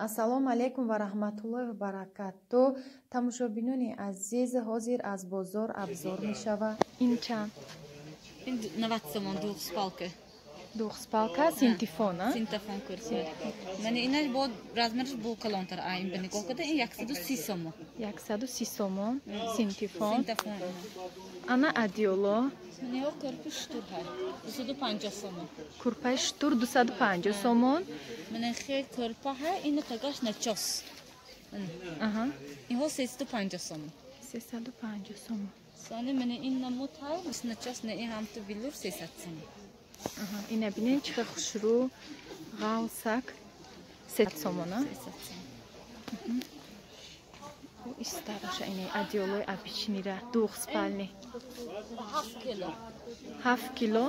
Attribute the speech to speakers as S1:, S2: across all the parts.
S1: Ассалому алайкум ва раҳматуллоҳи ва баракатуҳ. Тамошобинони азиз, ҳозир аз бозор абзор мешавад. Ин чанд?
S2: Ин 90 сомон двухспалка.
S1: Двухспалка синтефон, а?
S2: Синтефон курси. Мани инаш бо размерш бо калонтар айн ба нигоҳ када ин 130 сомон.
S1: 130 сомон синтефон.
S2: Синтефон.
S1: Ана адиоло.
S2: Мани ҳо курпи штур ҳай. 250 сомон.
S1: Курпаи штур 250 сомон.
S2: Мани хе курпа ҳай ина тагаш начос.
S1: Аҳа.
S2: Ин ҳо 350 сомон.
S1: 350 сомон.
S2: Сани мани ин намуд ҳай начос не ин ҳам ту билур 300 сомон.
S1: Аҳа, ина бинен чихе хушрӯ, ғавсак 300 сомон, а?
S2: 300 сомон.
S1: Истараша ини адиолои апичнира двухспальни.
S2: 7 кило.
S1: 7 кило?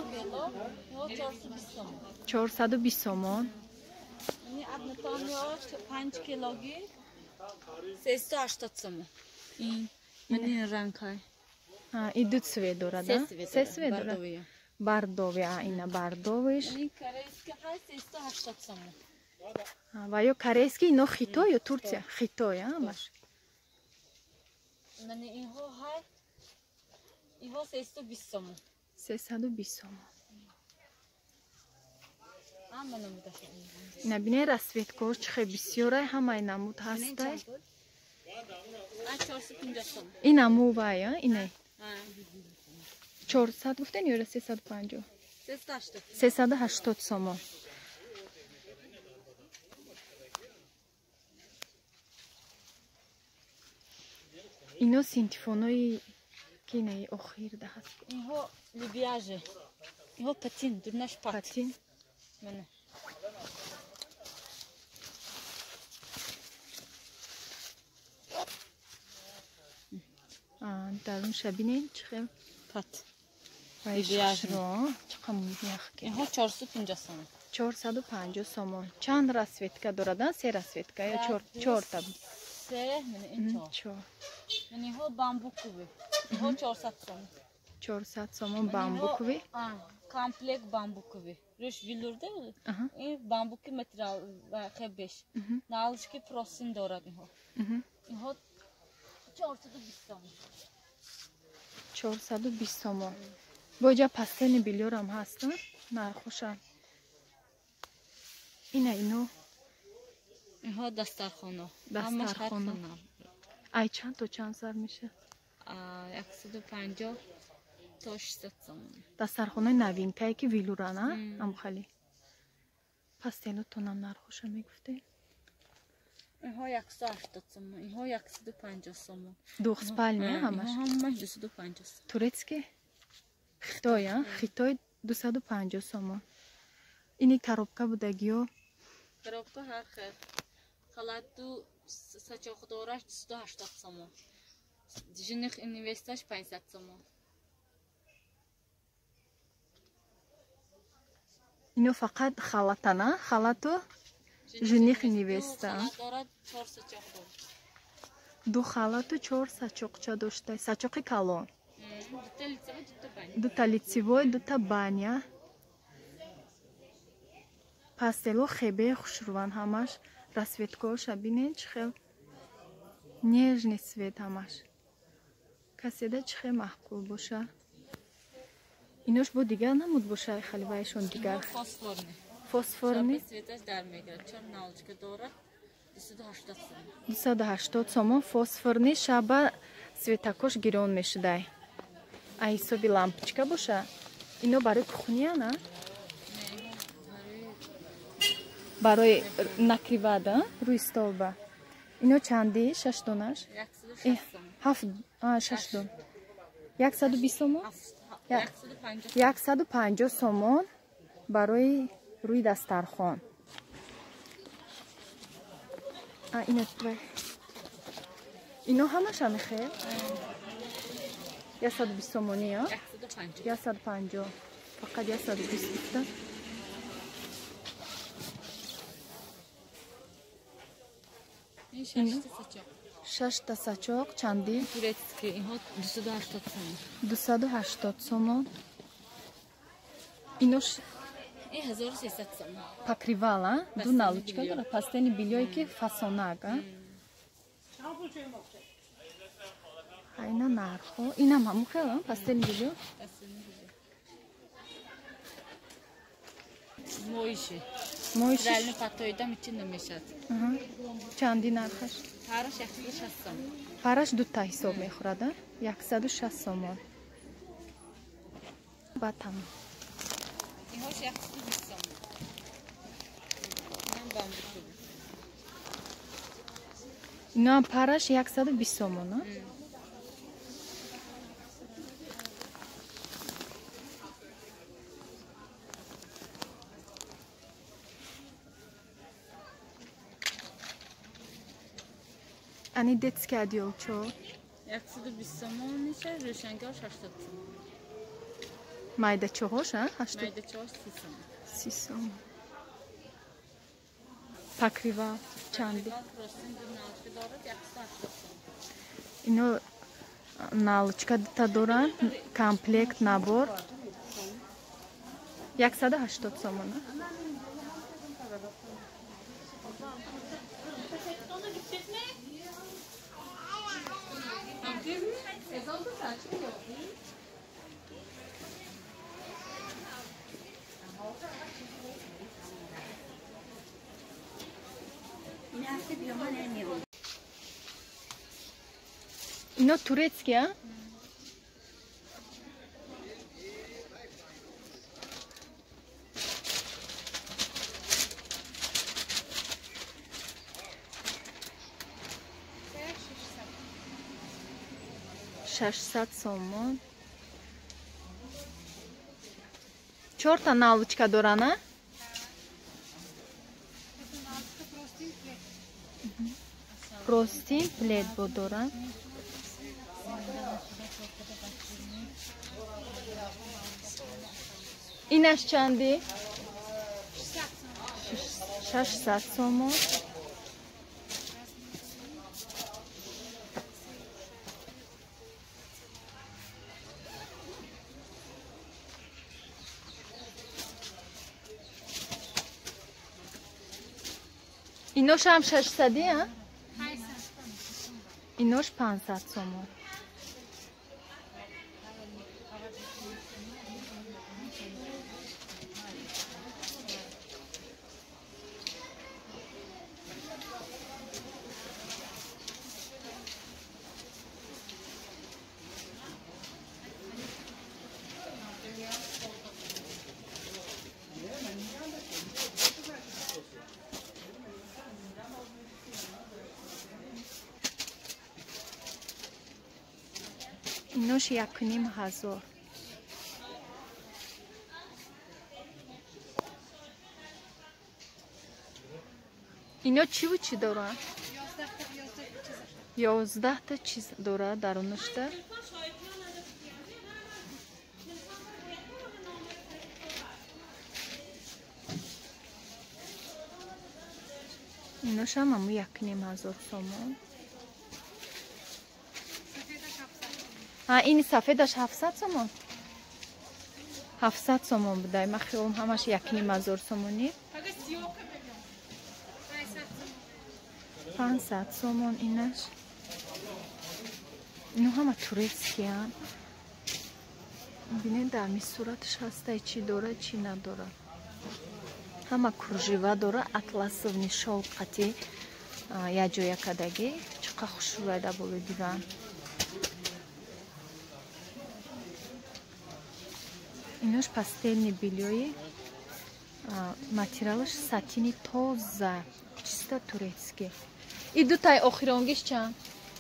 S1: 420 сомон.
S2: Ини аднатониош 5 килоги 380 сомон. Ин мани ранг ҳай.
S1: Иду цвет дорад, а? Се цвет дорад. Бардовия, ина бардовиш.
S2: Ин корейский ҳай 380 сомон.
S1: Ва ё корейский, ино Хитой ё Турция? Хитой, а? Маш.
S2: Мани инҳо ҳай. Инҳо 320 сомон.
S1: 320 сомон.
S2: Ҳама намудаша.
S1: Ина бинен расветкор чихе бисёрай, ҳамаи намуд ҳастай.
S2: 450 сомон.
S1: Ин амувай, а? Ина 400 гуфтен ё 350? 380 сомон. Ино синтефонои кинаи охирда ҳаст.
S2: Инҳо либияже. Инҳо патин, дурнаш патин. Мана.
S1: Дарун шабинен чихе
S2: пат.
S1: Либияже. Чихам мияхки.
S2: Инҳо 450 сомон.
S1: 450 сомон. Чанд расветка дорад? Се расветка ё 4 таб.
S2: Се, мана ин 4. Мани ҳо бамбукови. Инҳо 400 сомон.
S1: 400 сомон бамбукови.
S2: Комплект бамбукови. Рӯш вилурда. Ин бамбуки материал хебеш. Налшки просин дорад инҳо. Инҳо 420 сомон.
S1: 420 сомон. Боҷа пастени билёрам ҳаст, нархошам. Ина ино.
S2: Инҳо дастархоно.
S1: Дастархоно. Ай чанд то чанд сар меша?
S2: 150 то 600 сомон.
S1: Дастархонои новинкае ки вилуран, а? Амхали. Пастелотонам нархоша мегуфте?
S2: Инҳо 180 сомон. Инҳо 150 сомон.
S1: Двухспальни, ҳамаш?
S2: Ҳамаш 250 сомон.
S1: Турецкий? Хитой, а? Хитой 250 сомон. Ини коробка будагиё?
S2: Коробка ҳар хел. Халату сачохдораш 280 сомон. Жених инвесташ 500 сомон.
S1: Ино фақат халатана? Халату жених инвеста.
S2: Дорад 4 сачоқ.
S1: Ду халату 4 сачоқча дошта. Сачоқи калон. Дута лицевой, дута баня. Пастело хебе хушруван ҳамаш. Расветкоша бинен чихел нежный цвет ҳамаш. Каседа чихе маҳкул боша. Инош бо дигар намуд боша, хали вайшон дигар.
S2: Фосфорни.
S1: Фосфорни?
S2: Светаш дар мегирад. Чор налочка дорад 280 сомон.
S1: 280 сомон фосфорни, шаба светакош гирон мешудай. Ай ҳисоби лампочка боша. Ино барои кухня, на? Барои накривада, рӯи столба. Ино чанди? 6 донаш? 6 дон. 120 сомон? 150 сомон барои рӯи дастархон. Ино ҳамаша мехел? 120 сомони, а? 150. Фақат 120 гуфта.
S2: Ин 6 сачоқ.
S1: 6 сачоқ чанди?
S2: Турецкий, инҳо 280 сомон.
S1: 280 сомон. Ино
S2: این 1300 сом.
S1: Покрывало, ду налучка дора, пастельни билёйки фасонага. Айна нархо, инам ҳамун хела пастельни билё.
S2: Моиши.
S1: Моиши.
S2: Реально патоидам için намешад.
S1: Чанди нархаш?
S2: Параш 160 сом.
S1: Параш дута ҳисоб мехӯрад, 160 сомон. Батам.
S2: Инҳош 120 сом. Инам бамбук.
S1: Инам параш 120 сомон, а? Ani детский одеял чё?
S2: 120 сомон неcha, рӯшангоҳ 80 сом.
S1: Майдачоҳош, а? 80.
S2: Майдачоҳош 30 сом.
S1: 30 сом. Покрывал чанди?
S2: Простин ду налочка дорад 180 сом.
S1: Ино налочка та дорад, комплект, набор 180 сомон, а? Ино турецкий, а? $600 сомон. 4 та налочка дорана? Простин плед бодора. Инаш чанди? 600 сомон. Инош ҳам 600, а? Инош 500 сомон. Инош 1500. Ино чӣ дорад? 11 та чиз дорад дарунашда. Инош ҳам 1500 сомон. Ини сафедаш 700 сомон. 700 сомон будай. Ман хиёлам ҳамаш 1500 сомонӣ. 500 сомон инаш. Ино ҳама турецкиян. Бинед дар ми сураташ ҳастай чӣ дорад, чӣ надорад. Ҳама кружева дора, атласовни шовқати яҷоя кадаги. Чақа хушрӯйда болу диван. Инош пастельни билёи. Материалаш сатини тоза. Чиста турецки. И дутай охиронгиш чанд?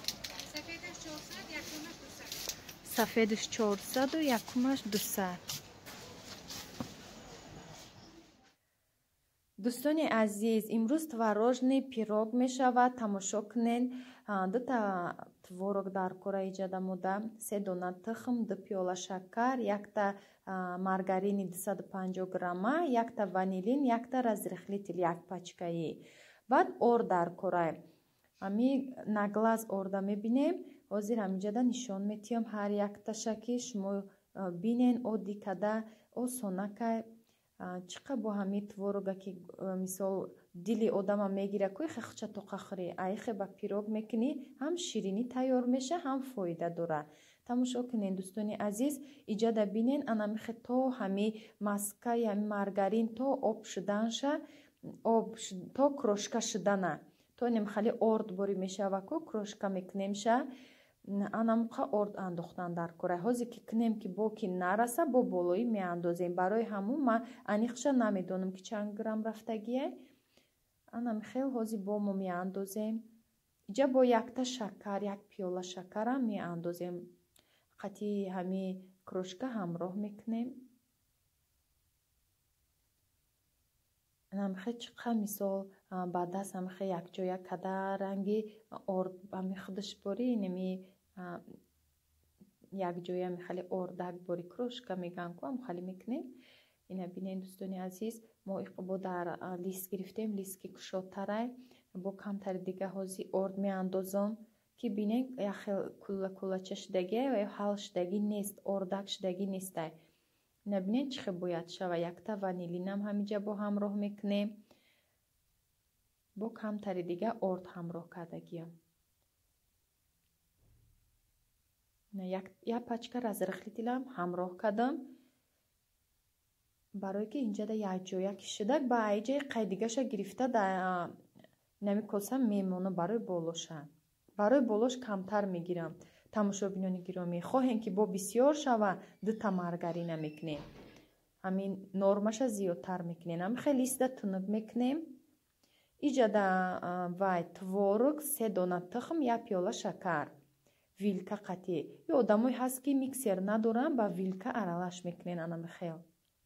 S1: Сафедаш 400 و якумаш 200. дӯстони азиз, имрӯз творожный пирог мешавад. Тамошо кунед. 2 та творог дар кора иҷада мода, 3 дона тухм, 2 пиёла шакар, 1 та маргарини 250 грамма, 1 та ванилин, 1 та разрыхлитель, 1 пачкаи. Баъд ор дар кора. Ами наглаз орда мебинем. ҳозир ҳаминҷада нишон метиҳам ҳар як ташаки шумо бинен. Одди када осонакай
S3: чиқа бо ҳами творога ки мисол дили одама мегира кӯи хехча тоқахӯри айхе ба пирог мекунӣ ҳам ширинӣ тайёр меша ҳам фоида дора. тамошо кунен дӯстони азиз, иҷада бинен анамихе то ҳами маскаи ҳами маргарин то об шуданша то крошка шудана то немхали орд бори мешава ку крошка мекунемша анамуқа орд андохтан дар кора ҳозе ки кунем ки бо ки нараса бо болои меандозем барои ҳамун ма аниқша намедонам ки чанд грамм рафтагие анамихел ҳози бо мо меандозем иҷа бо якта шакар як пиёла шакарам меандозем қатъи ҳами крошка ҳамроҳ мекунем намихе чиқа мисол ба даст намихе якҷоя када ранги орд ами худаш бори неми якҷоя михали ордак бори крошка меган ку амхали мекунем. ина бинен дӯстони азиз мо бо дар лист гирифтем листки кушодтарай бо камтари дига ҳози орд меандозам ки бинен яхел кулача шудагия ва ҳал шудагӣ нест ордак шудагӣ нестай. ина бинен чӣ хел бояд шава якта ванилинам ҳамиҷа бо ҳамроҳ мекунем бо камтари дига орд ҳамроҳ кардагиям. як пачка разрыхлителам ҳамроҳ кардам барое ки инҷада якҷоя ки шудак ба айҷаи қайдигаша гирифта нами коса мемона барои болоша барои болош камтар мегирам. тамошобинони гиромӣ хоҳем ки бо бисёр шава дута маргарина мекунем ҳамин нормаша зиёдтар мекунем ҳамихе листа тунук мекунем иҷада вай творог 3 дона тухм як пиёла шакар вилка қатъи ё одамое ҳаст ки миксер надоранд ба вилка аралаш мекунен анамихел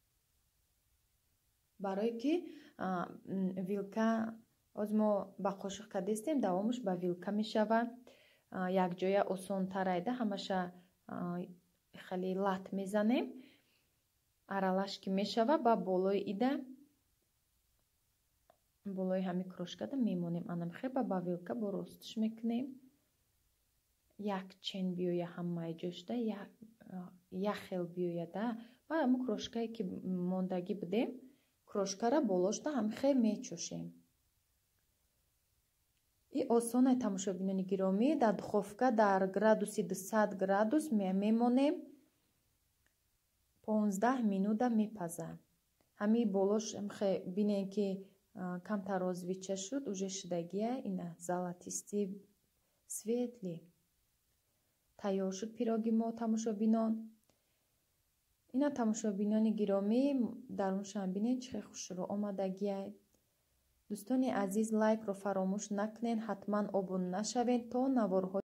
S3: барое ки вилка оз мо ба қошиқ кардестем давомаш ба вилка мешава якҷоя осонтарайда ҳамаша хеле лат мезанем аралаш ки мешава ба болои ида болои ҳами крошкада мемонем анамихе ба вилка бо ростиш мекунем як чен биёя ҳамаи ҷошда як хел биёяда ва ҳамун крошкае ки мондагӣ будем крошкара болошда ҳамихе мечӯшем. и осона тамошобинони гиромӣ дар духовка дар градуси 200 градус мемонем 15 минута мепаза ҳами болош ҳамихе бинем ки камтар розвича шуд уже шудагия ина золотисти светли тайёр шуд пироги мо тамошобинон. ина тамошобинони гиромӣ дар оншам бинен чӣ хел хушрӯ омадагия. дӯстони азиз лайкро фаромӯш накунед ҳатман обуна шавед то наворҳои